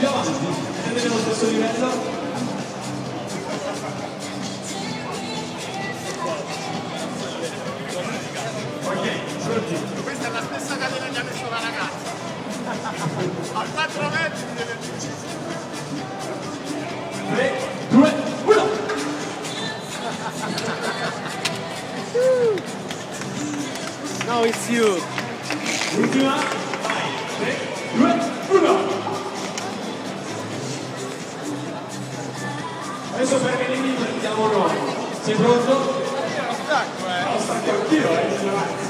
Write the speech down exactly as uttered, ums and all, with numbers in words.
più avanti, siete nello stesso livello. Ok, pronti? Questa è la stessa catena che ha messo la ragazza. A quattro metri deve tre, due, uno! Now it's you. Ultima, vai, tre, due, uno! Adesso per venire prendiamo noi. Sei pronto? stacco, eh. No, stacco anch'io, eh.